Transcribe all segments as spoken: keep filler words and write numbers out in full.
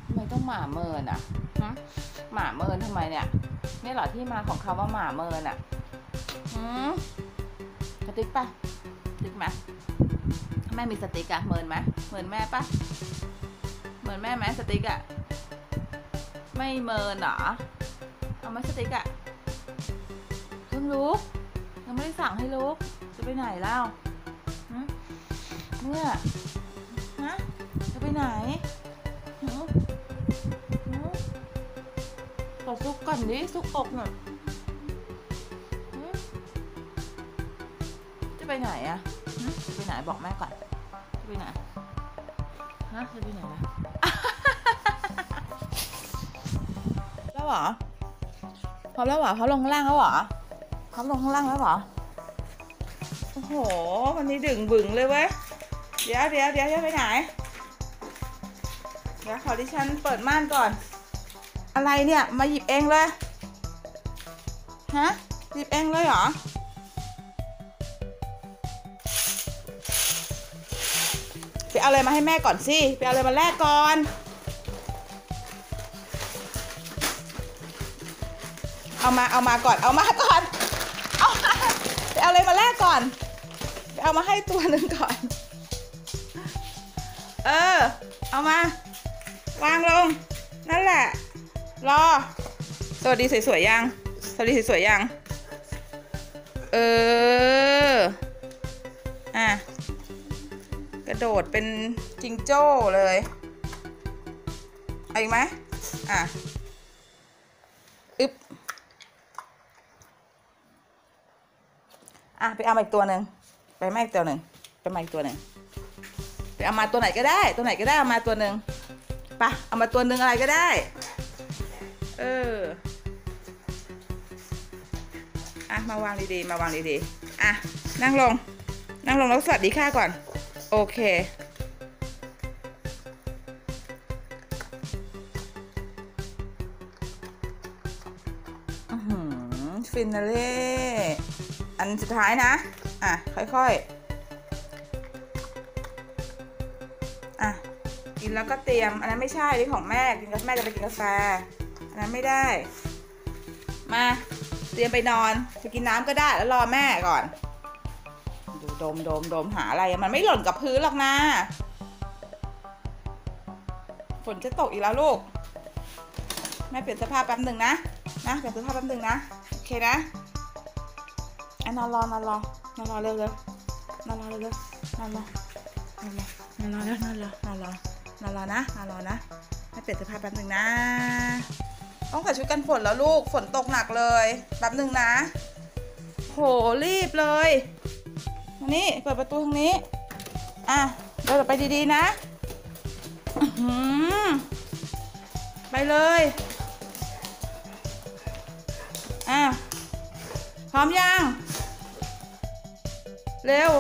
ทำไมต้องหมาเมินอ่ะฮะหมาเมินทำไมเนี่ยนี่เหรอที่มาของคำว่าหมาเมินอ่ะหืมสติ๊กปะสติ๊กไหมแม่มีสติ๊กอะเมินไหมเมินแม่ปะเมินแม่ไหมสติ๊กอะไม่เมินหรอเอาไหมสติ๊กอะเพิ่งลุกยังไม่ได้สั่งให้ลุกจะไปไหนแล้วเมื่อฮะจะไปไหนขอซุกก่อนดิซุกอกหน่อยจะไปไหนอะจะไปไหนบอกแม่ก่อนจะไปไหนฮะจะไปไหนล่ะแล้วเหรอพร้อมแล้วเหรอเขาลงข้างล่างแล้วเหรอเขาลงข้างล่างแล้วเหรอโอ้โหวันนี้ดึงบึ่งเลยเว้ยเดี๋ยวเดี๋ยวเดี๋ยวจะไปไหนเดี๋ยวขอดิฉันเปิดม่านก่อนอะไรเนี่ยมาหยิบเองเลยฮะหยิบเองเลยเหรอไปเอาอะไรมาให้แม่ก่อนสิไปเอาอะไรมาแลกก่อนเอามาเอามาก่อนเอามาก่อนเอามาไปเอาอะไรมาแลกก่อนไปเอามาให้ตัวหนึ่งก่อนเออเอามาวางลงนั่นแหละรอสวัสดีสวยๆยังสวัสดีสวยๆยังเอออ่ะกระโดดเป็นจิงโจ้เลยเอาอีกไหมอ่ะอึ๊บอ่ะไปเอามาอีกตัวหนึ่งไปมาอีกตัวหนึ่งไปมาอีกตัวหนึ่งไปเอามาตัวไหนก็ได้ตัวไหนก็ได้เอามาตัวหนึ่งไปเอามาตัวหนึ่งอะไรก็ได้เอออ่ะมาวางดีๆมาวางดีๆอ่ะนั่งลงนั่งลงแล้วสวัสดีค่ะก่อนโอเคฟินาเล่อันสุดท้ายนะอ่ะค่อยๆอ่ะกินแล้วก็เตรียมอันนั้นไม่ใช่ที่ของแม่กินกับแม่จะไปกินกาแฟอันนั้นไม่ได้มาเตรียมไปนอนจะกินน้ำก็ได้แล้วรอแม่ก่อนดูดมดมดมหาอะไรมันไม่หล่นกับพื้นหรอกนะฝนจะตกอีกแล้วลูกแม่เปลี่ยนเสื้อผ้าแป๊บหนึ่งนะนะเปลี่ยนเสื้อผ้าแป๊บหนึ่งนะโอเคนะอ่ะนอนรอนอนรอนอนรอเร็วเร็วนอนรอเร็วเร็วนอนรอนอนรอนอนรอแล้วนอนรอนอนรอนอนรอนะนอนรอนะแม่เปลี่ยนเสื้อผ้าแป๊บหนึ่งนะต้องใส่ชุดกันฝนแล้วลูกฝนตกหนักเลยแป๊บหนึ่งนะโหรีบเลยนี่เปิดประตูทางนี้อ่ะเดินไปดีๆนะไปเลยอ่ะพร้อมยังเร็ว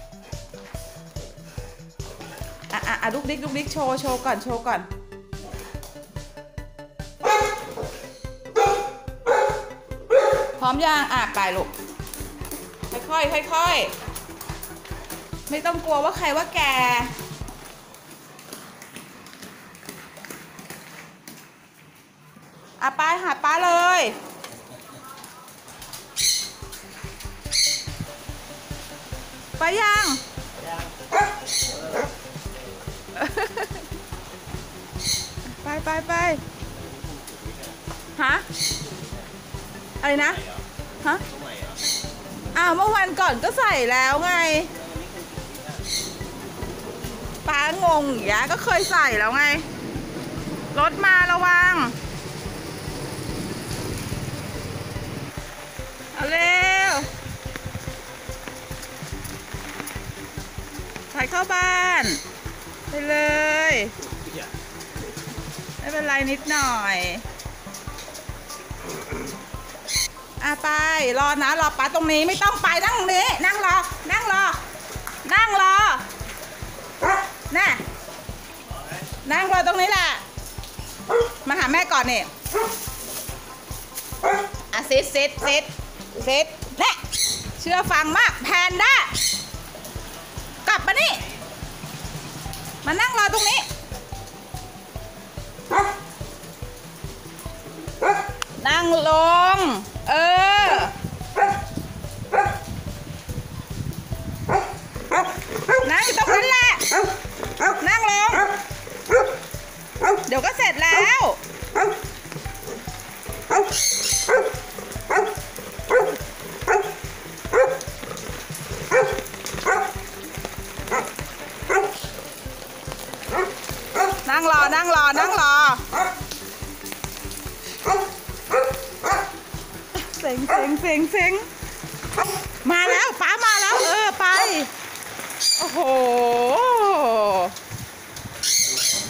อ่ะอ่ะอ่ะลุกดิ๊กลุกดิ๊กโชว์โชว์ก่อนโชว์ก่อนพร้อมยังอ่ะไปลูกค่อยๆค่อยๆไม่ต้องกลัวว่าใครว่าแกอ่ะไปหาป้าเลยไปยังไปไปไปฮะอะไรนะฮะอ้าวเมื่อวันก่อนก็ใส่แล้วไงป้างงอย่างเงี้ยก็เคยใส่แล้วไงรถมาระวังเอาเร็วไปเข้าบ้านไปเลยไม่เป็นไรนิดหน่อยอ่ะไปรอนะรอป้าตรงนี้ไม่ต้องไปนั่งตรงนี้นั่งรอนั่งรอนั่งรอน่ะนั่งรอตรงนี้แหละมาหาแม่ก่อนนี่อ่ะซิดซิดซิดซิดแน่เชื่อฟังมากแพนด้ากลับมานี่มานั่งรอตรงนี้นั่งลงเออนั่งตรงนั้นแหละนั่งลงเดี๋ยวก็เสร็จแล้วนั่งรอนั่งรอนั่งรอเซ็งเซ็งเซ็งเซ็งมาแล้วป้ามาแล้วเออไปโอ้โห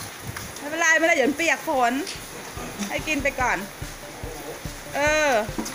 ไม่เป็นไรไม่เป็นไรเดี๋ยวเปียกฝนให้กินไปก่อนเออ